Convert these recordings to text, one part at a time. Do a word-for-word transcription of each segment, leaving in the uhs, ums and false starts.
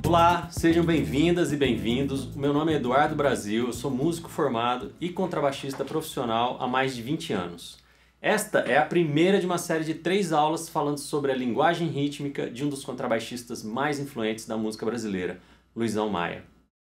Olá, sejam bem-vindas e bem-vindos. O meu nome é Eduardo Brasil, eu sou músico formado e contrabaixista profissional há mais de vinte anos. Esta é a primeira de uma série de três aulas falando sobre a linguagem rítmica de um dos contrabaixistas mais influentes da música brasileira, Luizão Maia.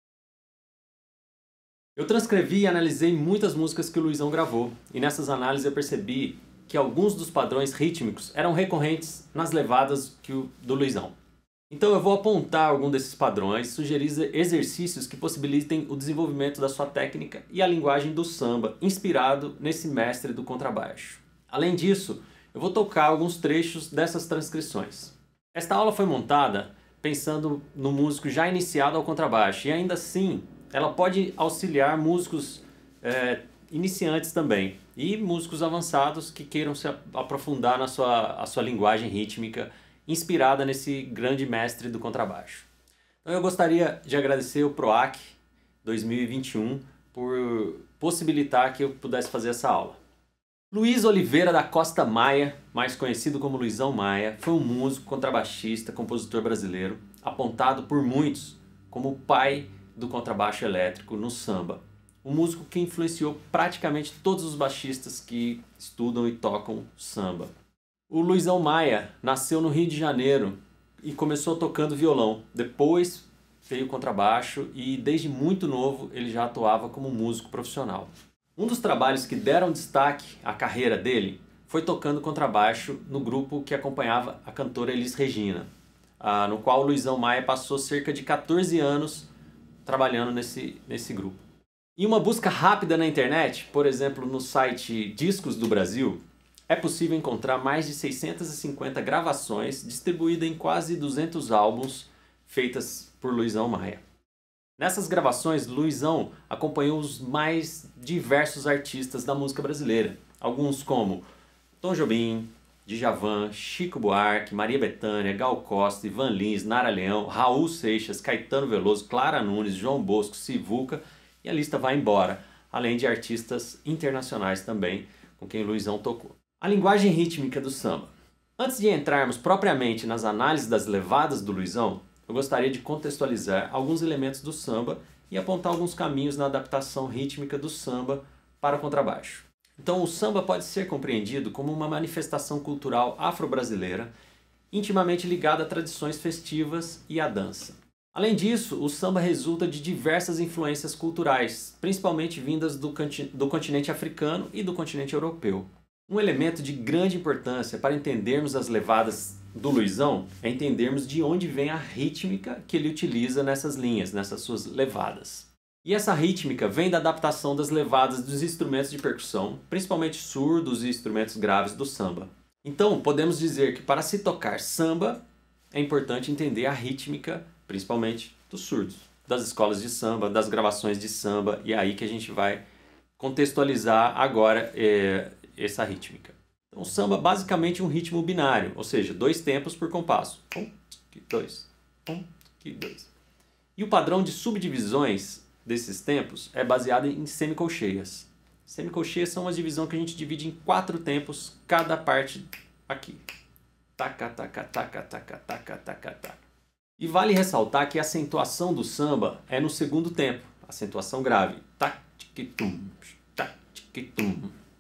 Eu transcrevi e analisei muitas músicas que o Luizão gravou, e nessas análises eu percebi que alguns dos padrões rítmicos eram recorrentes nas levadas que o, do Luizão. Então eu vou apontar algum desses padrões, sugerir exercícios que possibilitem o desenvolvimento da sua técnica e a linguagem do samba, inspirado nesse mestre do contrabaixo. Além disso, eu vou tocar alguns trechos dessas transcrições. Esta aula foi montada pensando no músico já iniciado ao contrabaixo, e ainda assim ela pode auxiliar músicos é, iniciantes também, e músicos avançados que queiram se aprofundar na sua, a sua linguagem rítmica, inspirada nesse grande mestre do contrabaixo. Então eu gostaria de agradecer o PROAC dois mil e vinte e um por possibilitar que eu pudesse fazer essa aula. Luiz Oliveira da Costa Maia, mais conhecido como Luizão Maia, foi um músico, contrabaixista, compositor brasileiro, apontado por muitos como o pai do contrabaixo elétrico no samba. Um músico que influenciou praticamente todos os baixistas que estudam e tocam samba. O Luizão Maia nasceu no Rio de Janeiro e começou tocando violão. Depois veio o contrabaixo e desde muito novo ele já atuava como músico profissional. Um dos trabalhos que deram destaque à carreira dele foi tocando contrabaixo no grupo que acompanhava a cantora Elis Regina, no qual o Luizão Maia passou cerca de quatorze anos trabalhando nesse, nesse grupo. Em uma busca rápida na internet, por exemplo no site Discos do Brasil, é possível encontrar mais de seiscentas e cinquenta gravações distribuídas em quase duzentos álbuns feitas por Luizão Maia. Nessas gravações, Luizão acompanhou os mais diversos artistas da música brasileira, alguns como Tom Jobim, Djavan, Chico Buarque, Maria Bethânia, Gal Costa, Ivan Lins, Nara Leão, Raul Seixas, Caetano Veloso, Clara Nunes, João Bosco, Sivuca, e a lista vai embora, além de artistas internacionais também com quem Luizão tocou. A linguagem rítmica do samba. Antes de entrarmos propriamente nas análises das levadas do Luizão, eu gostaria de contextualizar alguns elementos do samba e apontar alguns caminhos na adaptação rítmica do samba para o contrabaixo. Então o samba pode ser compreendido como uma manifestação cultural afro-brasileira intimamente ligada a tradições festivas e à dança. Além disso, o samba resulta de diversas influências culturais, principalmente vindas do, do continente africano e do continente europeu. Um elemento de grande importância para entendermos as levadas do Luizão é entendermos de onde vem a rítmica que ele utiliza nessas linhas, nessas suas levadas. E essa rítmica vem da adaptação das levadas dos instrumentos de percussão, principalmente surdos e instrumentos graves do samba. Então, podemos dizer que para se tocar samba, é importante entender a rítmica, principalmente dos surdos, das escolas de samba, das gravações de samba, e é aí que a gente vai contextualizar agora é, essa rítmica. Então, o samba é basicamente um ritmo binário, ou seja, dois tempos por compasso. Um, dois, um, dois. E o padrão de subdivisões desses tempos é baseado em semicolcheias. Semicolcheias são uma divisão que a gente divide em quatro tempos, cada parte aqui. Taca, taca, taca, taca, taca, taca, taca. E vale ressaltar que a acentuação do samba é no segundo tempo, acentuação grave. Tac, tic, tum, tac, tic, tum.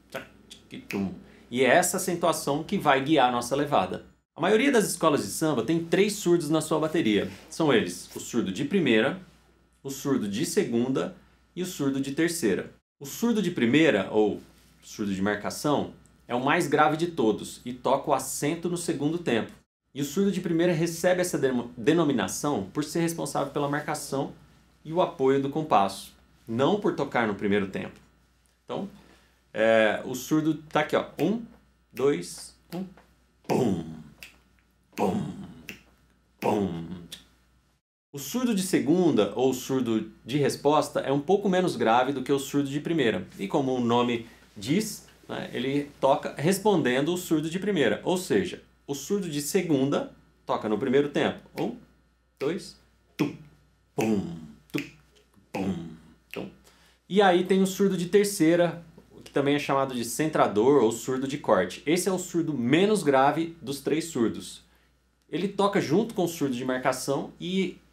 E é essa acentuação que vai guiar a nossa levada. A maioria das escolas de samba tem três surdos na sua bateria. São eles o surdo de primeira, o surdo de segunda e o surdo de terceira. O surdo de primeira, ou surdo de marcação, é o mais grave de todos e toca o acento no segundo tempo. E o surdo de primeira recebe essa denominação por ser responsável pela marcação e o apoio do compasso, não por tocar no primeiro tempo. Então, É, o surdo tá aqui, ó. Um, dois, um. Pum, pum, pum. O surdo de segunda, ou surdo de resposta, é um pouco menos grave do que o surdo de primeira. E como o nome diz, né, ele toca respondendo o surdo de primeira. Ou seja, o surdo de segunda toca no primeiro tempo. Um, dois, tum, pum, tum, pum, tum. E aí tem o surdo de terceira, que também é chamado de centrador ou surdo de corte. Esse é o surdo menos grave dos três surdos. Ele toca junto com o surdo de marcação e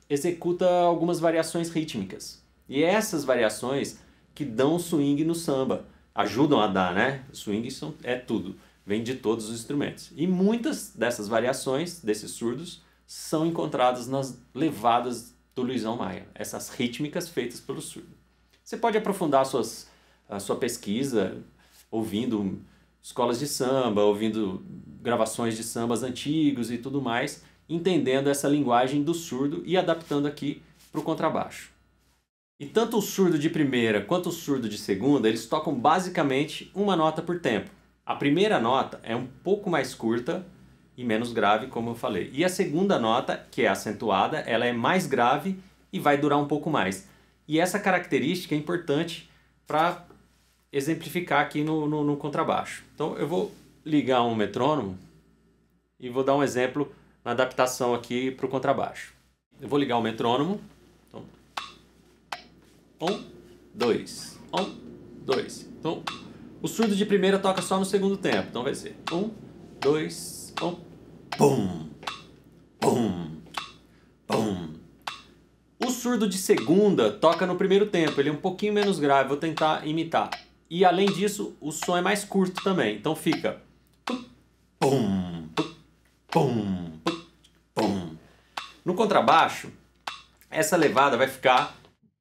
executa algumas variações rítmicas. E essas variações que dão swing no samba, ajudam a dar, né? Swing é tudo, vem de todos os instrumentos. E muitas dessas variações, desses surdos, são encontradas nas levadas do Luizão Maia, essas rítmicas feitas pelo surdo. Você pode aprofundar suas, a sua pesquisa ouvindo escolas de samba, ouvindo gravações de sambas antigos e tudo mais, entendendo essa linguagem do surdo e adaptando aqui para o contrabaixo. E tanto o surdo de primeira quanto o surdo de segunda, eles tocam basicamente uma nota por tempo. A primeira nota é um pouco mais curta e menos grave, como eu falei. E a segunda nota, que é acentuada, ela é mais grave e vai durar um pouco mais. E essa característica é importante para exemplificar aqui no, no, no contrabaixo. Então eu vou ligar um metrônomo e vou dar um exemplo na adaptação aqui para o contrabaixo. Eu vou ligar o metrônomo. Então, um, dois, um, dois. Então, o surdo de primeira toca só no segundo tempo. Então vai ser um, dois, um, pum, pum, pum. O surdo de segunda toca no primeiro tempo. Ele é um pouquinho menos grave. Vou tentar imitar. E além disso, o som é mais curto também. Então fica pum, pum, pum, pum. No contrabaixo, essa levada vai ficar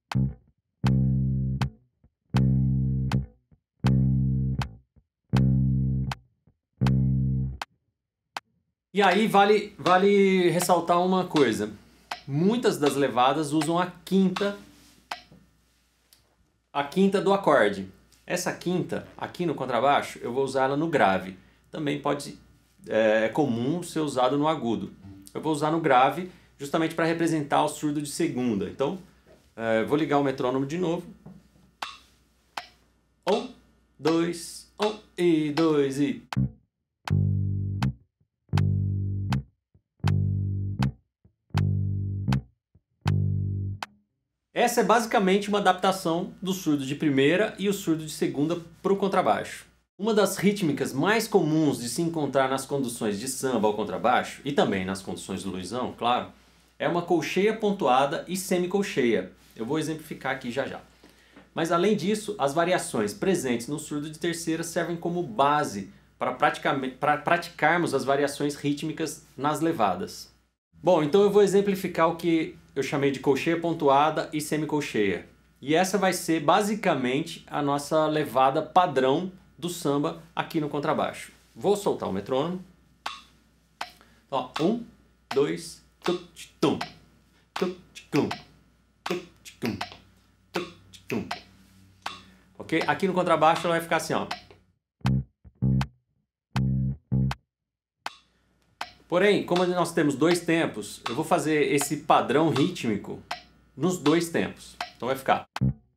E aí vale, vale ressaltar uma coisa. Muitas das levadas usam a quinta, a quinta do acorde. Essa quinta, aqui no contrabaixo, eu vou usar ela no grave. Também pode, é, é comum ser usado no agudo. Eu vou usar no grave justamente para representar o surdo de segunda. Então, é, vou ligar o metrônomo de novo. Um, dois, um e dois e... Essa é basicamente uma adaptação do surdo de primeira e o surdo de segunda para o contrabaixo. Uma das rítmicas mais comuns de se encontrar nas conduções de samba ao contrabaixo, e também nas conduções do Luizão, claro, é uma colcheia pontuada e semicolcheia. Eu vou exemplificar aqui já já. Mas além disso, as variações presentes no surdo de terceira servem como base para praticarmos as variações rítmicas nas levadas. Bom, então eu vou exemplificar o que eu chamei de colcheia pontuada e semicolcheia. E essa vai ser basicamente a nossa levada padrão do samba aqui no contrabaixo. Vou soltar o metrônomo. Ó, um, dois, tum, tum, tum, tum, tum, tum. Ok? Aqui no contrabaixo ela vai ficar assim, ó. Porém, como nós temos dois tempos, eu vou fazer esse padrão rítmico nos dois tempos. Então vai ficar...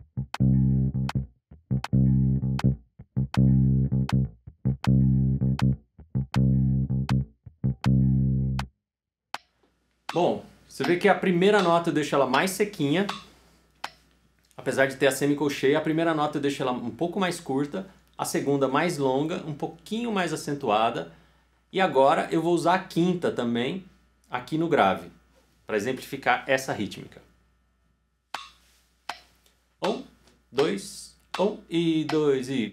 Bom, você vê que a primeira nota eu deixo ela mais sequinha. Apesar de ter a semicolcheia, a primeira nota eu deixo ela um pouco mais curta, a segunda mais longa, um pouquinho mais acentuada. E agora eu vou usar a quinta também aqui no grave, para exemplificar essa rítmica. Um, dois, um e dois e...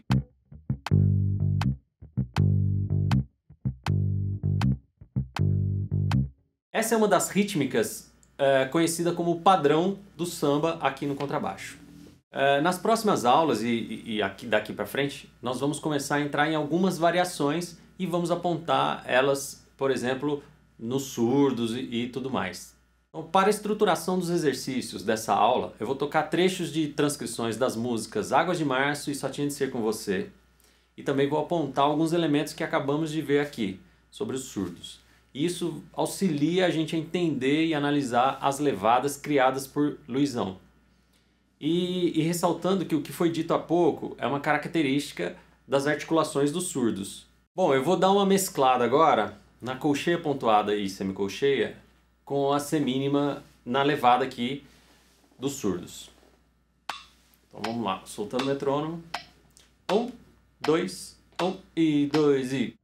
Essa é uma das rítmicas é, conhecida como padrão do samba aqui no contrabaixo. É, nas próximas aulas e, e aqui, daqui para frente, nós vamos começar a entrar em algumas variações e vamos apontar elas, por exemplo, nos surdos e, e tudo mais. Então, para a estruturação dos exercícios dessa aula, eu vou tocar trechos de transcrições das músicas Águas de Março e Só Tinha de Ser Com Você. E também vou apontar alguns elementos que acabamos de ver aqui, sobre os surdos. Isso auxilia a gente a entender e analisar as levadas criadas por Luizão. E, e ressaltando que o que foi dito há pouco é uma característica das articulações dos surdos. Bom, eu vou dar uma mesclada agora na colcheia pontuada e semicolcheia com a semínima na levada aqui dos surdos. Então vamos lá, soltando o metrônomo. Um, dois, um e dois e...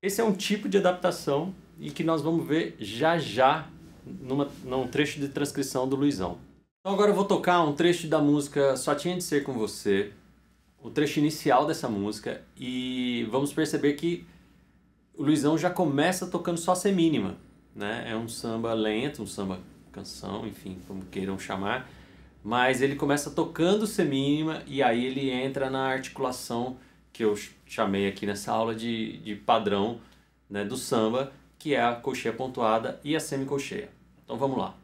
Esse é um tipo de adaptação e que nós vamos ver já já numa, num trecho de transcrição do Luizão. Então agora eu vou tocar um trecho da música Só Tinha de Ser Com Você, o trecho inicial dessa música, e vamos perceber que o Luizão já começa tocando só semínima, né? É um samba lento, um samba canção, enfim, como queiram chamar, mas ele começa tocando semínima e aí ele entra na articulação que eu chamei aqui nessa aula de, de padrão, né, do samba, que é a colcheia pontuada e a semicolcheia. Então vamos lá.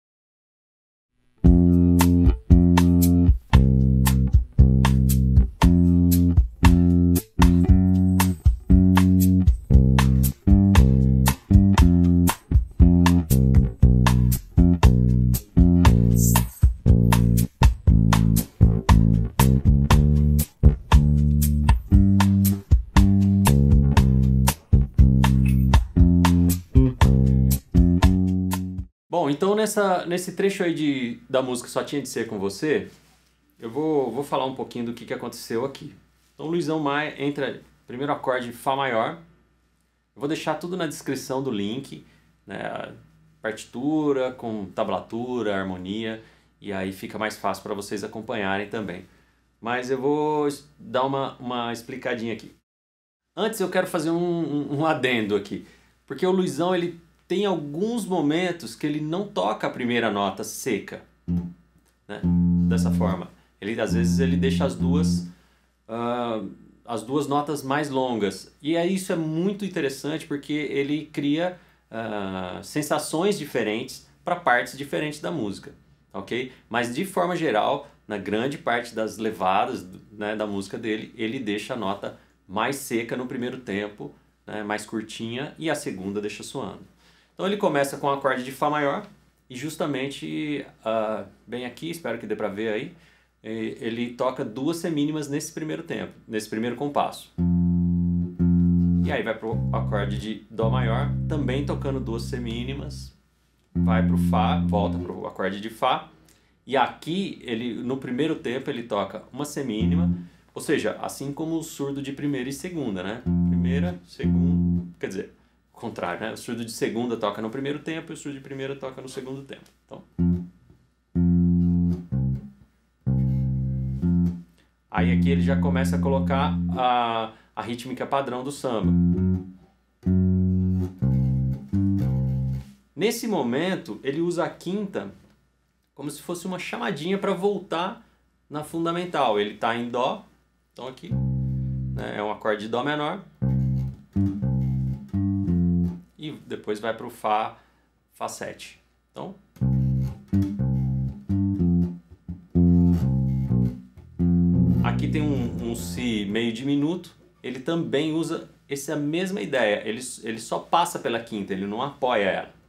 Bom, então nessa, nesse trecho aí de, da música Só Tinha de Ser Com Você, eu vou, vou falar um pouquinho do que, que aconteceu aqui. Então o Luizão Maia entra, primeiro acorde Fá maior, eu vou deixar tudo na descrição do link, né, partitura, com tablatura, harmonia, e aí fica mais fácil para vocês acompanharem também. Mas eu vou dar uma, uma explicadinha aqui. Antes eu quero fazer um, um, um adendo aqui, porque o Luizão ele tem alguns momentos que ele não toca a primeira nota seca, né? Dessa forma. Ele, às vezes ele deixa as duas, uh, as duas notas mais longas. E aí isso é muito interessante porque ele cria uh, sensações diferentes para partes diferentes da música. Okay? Mas de forma geral, na grande parte das levadas, né, da música dele, ele deixa a nota mais seca no primeiro tempo, né, mais curtinha, e a segunda deixa suando. Então ele começa com o acorde de Fá maior e justamente, uh, bem aqui, espero que dê para ver aí, ele toca duas semínimas nesse primeiro tempo, nesse primeiro compasso. E aí vai para o acorde de Dó maior, também tocando duas semínimas, vai para o Fá, volta para o acorde de Fá, e aqui, ele, no primeiro tempo, ele toca uma semínima, ou seja, assim como o surdo de primeira e segunda, né? Primeira, segunda, quer dizer, contrário, né? O surdo de segunda toca no primeiro tempo e o surdo de primeira toca no segundo tempo. Então, aí aqui ele já começa a colocar a, a rítmica padrão do samba. Nesse momento, ele usa a quinta como se fosse uma chamadinha para voltar na fundamental. Ele está em Dó, então aqui, né, é um acorde de Dó menor. E depois vai para o Fá, Fá sete. Então, aqui tem um, um Si meio diminuto, ele também usa essa mesma ideia, ele, ele só passa pela quinta, ele não apoia ela.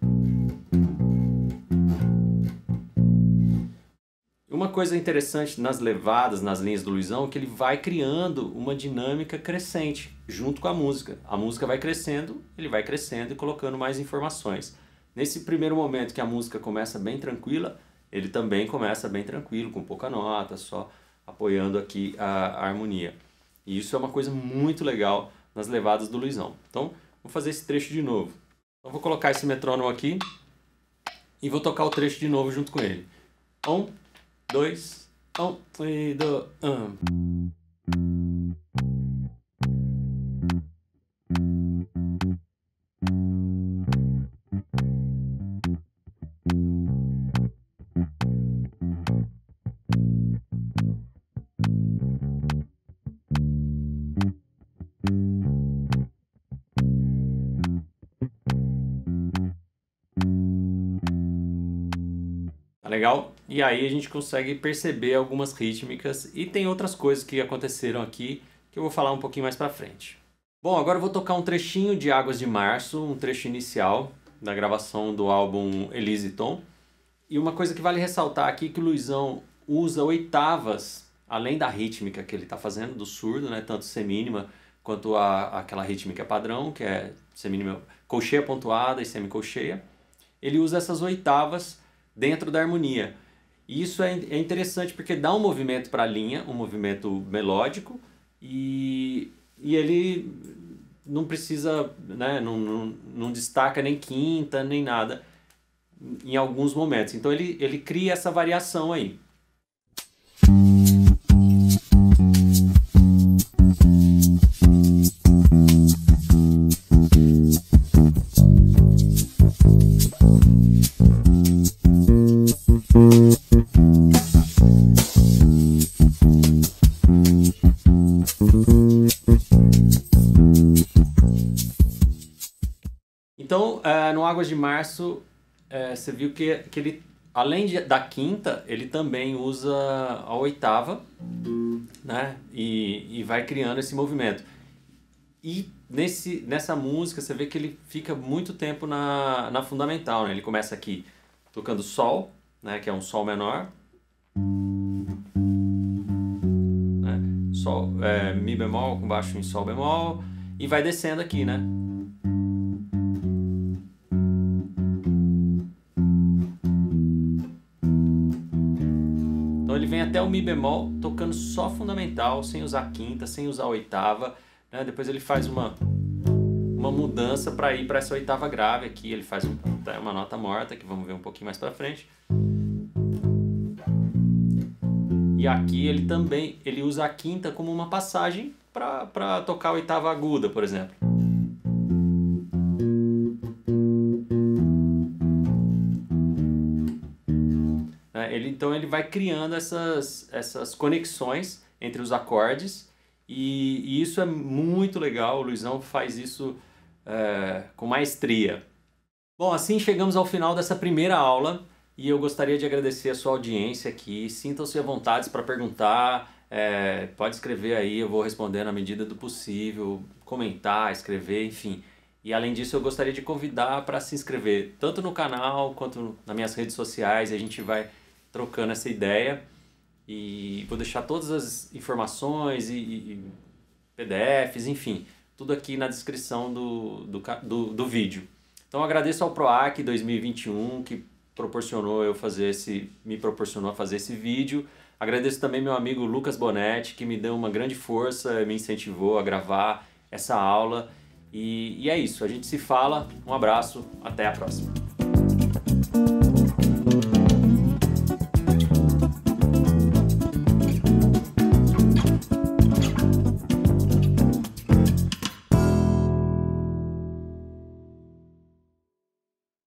Uma coisa interessante nas levadas, nas linhas do Luizão, é que ele vai criando uma dinâmica crescente junto com a música. A música vai crescendo, ele vai crescendo e colocando mais informações. Nesse primeiro momento que a música começa bem tranquila, ele também começa bem tranquilo, com pouca nota, só apoiando aqui a, a harmonia. E isso é uma coisa muito legal nas levadas do Luizão. Então, vou fazer esse trecho de novo. Então, vou colocar esse metrônomo aqui e vou tocar o trecho de novo junto com ele. Um, dois, um, e dois, um. Legal? E aí a gente consegue perceber algumas rítmicas e tem outras coisas que aconteceram aqui que eu vou falar um pouquinho mais pra frente. Bom, agora eu vou tocar um trechinho de Águas de Março, um trecho inicial da gravação do álbum Elise Tom. E uma coisa que vale ressaltar aqui é que o Luizão usa oitavas, além da rítmica que ele está fazendo, do surdo, né? Tanto semínima quanto a, aquela rítmica padrão, que é semínima, colcheia pontuada e semicolcheia. Ele usa essas oitavas dentro da harmonia. E isso é, é interessante porque dá um movimento para a linha, um movimento melódico, e, e ele não precisa, né, não, não, não destaca nem quinta, nem nada em alguns momentos. Então ele, ele cria essa variação aí. Então, é, no Águas de Março, é, você viu que, que ele, além de, da quinta, ele também usa a oitava, né? E, e vai criando esse movimento. E nesse, nessa música, você vê que ele fica muito tempo na, na fundamental, né? Ele começa aqui tocando Sol, né? Que é um Sol menor. Né? Sol, é, Mi bemol com baixo em Sol bemol. E vai descendo aqui, né? Então ele vem até o Mi bemol tocando só fundamental, sem usar quinta, sem usar oitava, né? Depois ele faz uma, uma mudança para ir para essa oitava grave aqui, ele faz um, uma nota morta, que vamos ver um pouquinho mais para frente. E aqui ele também ele usa a quinta como uma passagem para tocar a oitava aguda, por exemplo. Ele, então ele vai criando essas, essas conexões entre os acordes e, e isso é muito legal, o Luizão faz isso é, com maestria. Bom, assim chegamos ao final dessa primeira aula e eu gostaria de agradecer a sua audiência aqui. Sintam-se à vontade para perguntar, é, pode escrever aí, eu vou responder na medida do possível, comentar, escrever, enfim. E além disso eu gostaria de convidar para se inscrever tanto no canal quanto nas minhas redes sociais, a gente vai trocando essa ideia e vou deixar todas as informações e, e P D Fs, enfim, tudo aqui na descrição do, do, do, do vídeo. Então agradeço ao PROAC dois mil e vinte e um que proporcionou eu fazer esse, me proporcionou fazer esse vídeo. Agradeço também meu amigo Lucas Bonetti, que me deu uma grande força, me incentivou a gravar essa aula. E, e é isso, a gente se fala, um abraço, até a próxima.